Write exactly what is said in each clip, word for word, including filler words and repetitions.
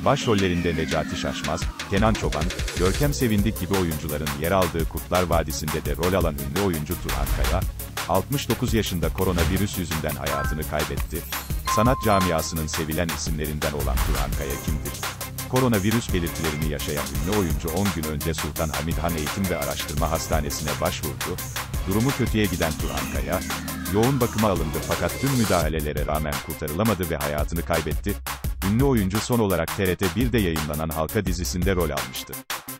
Başrollerinde Necati Şaşmaz, Kenan Çoban, Görkem Sevindik gibi oyuncuların yer aldığı Kurtlar Vadisi'nde de rol alan ünlü oyuncu Turhan Kaya, altmış dokuz yaşında koronavirüs yüzünden hayatını kaybetti. Sanat camiasının sevilen isimlerinden olan Turhan Kaya kimdir? Koronavirüs belirtilerini yaşayan ünlü oyuncu on gün önce Sultanahmet Han Eğitim ve Araştırma Hastanesi'ne başvurdu. Durumu kötüye giden Turhan Kaya, yoğun bakıma alındı fakat tüm müdahalelere rağmen kurtarılamadı ve hayatını kaybetti. Ünlü oyuncu son olarak T R T bir'de yayınlanan Halka dizisinde rol almıştı.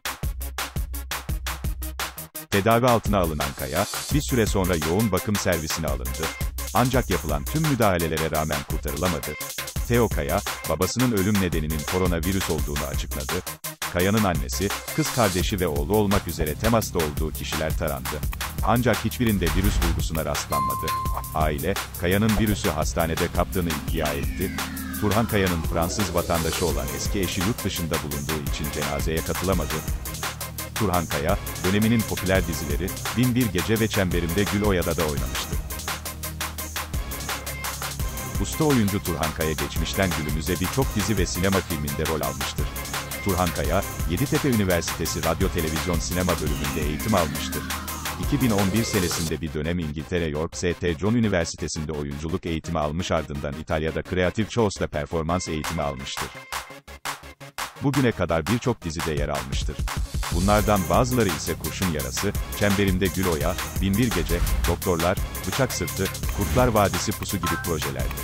Tedavi altına alınan Kaya, bir süre sonra yoğun bakım servisine alındı. Ancak yapılan tüm müdahalelere rağmen kurtarılamadı. Teo Kaya, babasının ölüm nedeninin koronavirüs olduğunu açıkladı. Kaya'nın annesi, kız kardeşi ve oğlu olmak üzere temasta olduğu kişiler tarandı. Ancak hiçbirinde virüs bulgusuna rastlanmadı. Aile, Kaya'nın virüsü hastanede kaptığını iddia etti. Turhan Kaya'nın Fransız vatandaşı olan eski eşi yurt dışında bulunduğu için cenazeye katılamadı. Turhan Kaya, döneminin popüler dizileri, Bin Bir Gece ve Çemberimde Gül Oya'da da oynamıştı. Usta oyuncu Turhan Kaya geçmişten günümüze birçok dizi ve sinema filminde rol almıştır. Turhan Kaya, Yeditepe Üniversitesi Radyo Televizyon Sinema bölümünde eğitim almıştır. iki bin on bir senesinde bir dönem İngiltere York Saint John Üniversitesi'nde oyunculuk eğitimi almış, ardından İtalya'da Creative Chos'ta performans eğitimi almıştır. Bugüne kadar birçok dizide yer almıştır. Bunlardan bazıları ise Kurşun Yarası, Çemberimde Gül Oya, Bin Bir Gece, Doktorlar, Bıçak Sırtı, Kurtlar Vadisi Pusu gibi projelerdir.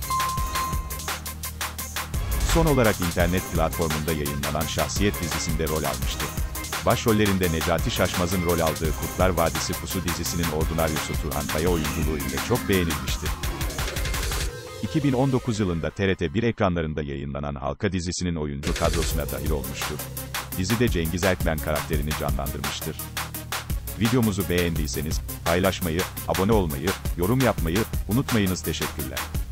Son olarak internet platformunda yayınlanan Şahsiyet dizisinde rol almıştı. Başrollerinde Necati Şaşmaz'ın rol aldığı Kurtlar Vadisi Pusu dizisinin ordinaryosu Turhan Kaya oyunculuğu ile çok beğenilmişti. iki bin on dokuz yılında T R T bir ekranlarında yayınlanan Halka dizisinin oyuncu kadrosuna dahil olmuştu. Dizide Cengiz Erkmen karakterini canlandırmıştır. Videomuzu beğendiyseniz, paylaşmayı, abone olmayı, yorum yapmayı unutmayınız. Teşekkürler.